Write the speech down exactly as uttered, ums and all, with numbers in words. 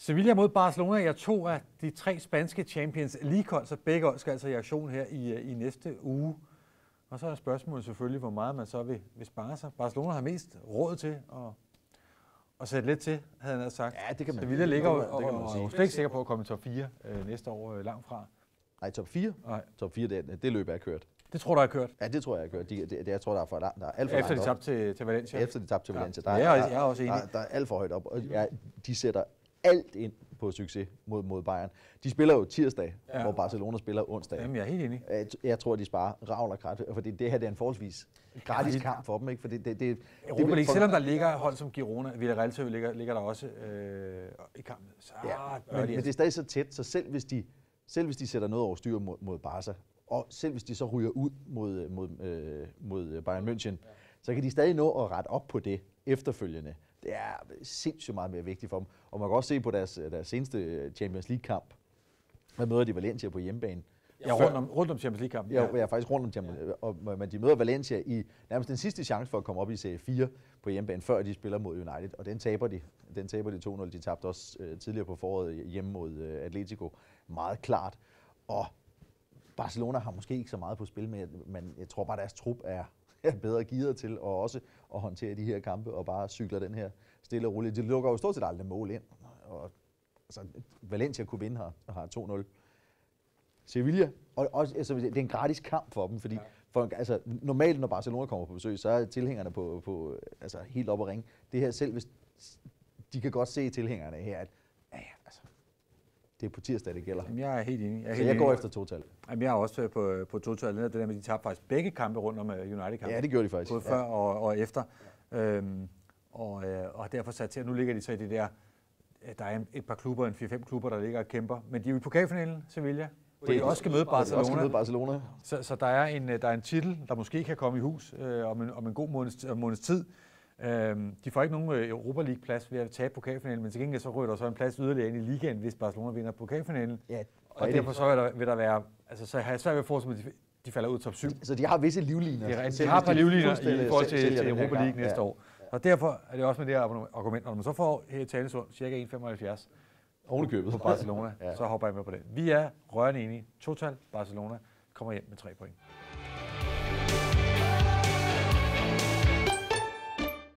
Sevilla mod Barcelona er to af de tre spanske Champions League-hold, så begge hold skal altså i aktion her i, i næste uge. Og så er spørgsmålet selvfølgelig, hvor meget man så vil, vil spare sig. Barcelona har mest råd til at, at sætte lidt til, havde han sagt. Ja, det kan man. Sevilla ligger jo og, og, og er slet ikke sikker på at komme i top fire øh, næste år øh, langt fra. Nej, top fire? Nej. Top fire, det, det løb er kørt. Det tror du er kørt? Ja, det tror jeg er kørt. De, det, det, jeg tror, der er, for, der er alt for Efter langt de tabte til, til Valencia? Efter de tabte til Valencia. Ja. Der, Ja, er, jeg er også enig. Der, der er alt for højt op. Og ja, de sætter alt ind på succes mod, mod Bayern. De spiller jo tirsdag, ja. hvor Barcelona spiller onsdag. Jamen, jeg er helt enig. Jeg, jeg tror, de sparer ravl og krat, for det, det her det er en forholdsvis gratis ja, kamp for dem. Ikke? For det, det, det, Europa League, for, selvom der ligger hold som Girona, Villarreal ligger, ligger der også øh, i kampen. Så, ja, men, men det er stadig så tæt, så selv hvis de, selv hvis de sætter noget over styr mod, mod Barca, og selv hvis de så ryger ud mod, mod, øh, mod Bayern München, ja. så kan de stadig nå at rette op på det efterfølgende. Det er sindssygt meget mere vigtigt for dem. Og man kan også se på deres, deres seneste Champions League-kamp, der møder de Valencia på hjemmebane. Ja, rundt om, rundt om Champions League-kampen. Ja, ja, faktisk rundt om Champions League. Men de møder Valencia i nærmest den sidste chance for at komme op i serie fire på hjemmebane, før de spiller mod United. Og den taber de. Den taber de to nul. De tabte også uh, tidligere på foråret hjemme mod uh, Atletico. Meget klart. Og Barcelona har måske ikke så meget på spil, men jeg tror bare, at deres trup er, er bedre gearet til og også at håndtere de her kampe og bare cykler den her stille og roligt. De lukker jo stort set aldrig mål ind. Og, altså, Valencia kunne vinde her og har to nul. Sevilla, og også, altså, det er en gratis kamp for dem, fordi ja. for, altså, normalt, når Barcelona kommer på besøg, så er tilhængerne på, på, altså, helt op at ringe. Det her selv, hvis de kan godt se tilhængerne her, at ja, altså, det er på tirsdag, det gælder. Jamen, jeg er helt enig. Jeg er så helt jeg enig. går efter total. Jamen, jeg er også på, på total. Det der med, de tabte faktisk begge kampe rundt om United-kampen. Ja, det gjorde de faktisk. Både før ja. og, og efter. Øhm, og, øh, og derfor sat til, at nu ligger de så i det der, der er et par klubber, en fire fem klubber, der ligger og kæmper. Men de er jo i pokalfinalen, Sevilla. Det de også skal møde Barcelona. Skal møde Barcelona. Så, så der, er en, der er en titel, der måske kan komme i hus øh, om, en, om en god måneds, måneds tid. Øhm, de får ikke nogen Europa League-plads ved at tabe pokalfinalen, men til gengæld så ryger der så en plads yderligere ind i ligaen, hvis Barcelona vinder pokalfinalen. Ja, og derfor så vil der, vil der være, altså så har jeg svært ved at forestille mig, at de, de falder ud top syv. Så de har visse livliner. De, de, de har et par livliner i forhold til, til Europa League næste ja. år. Og derfor er det også med det her argument, når man så får her i Talesund cirka en komma femoghalvfjerds ovenikøbet på Barcelona, ja. så hopper jeg med på det. Vi er rørende enige. Total Barcelona kommer hjem med tre point.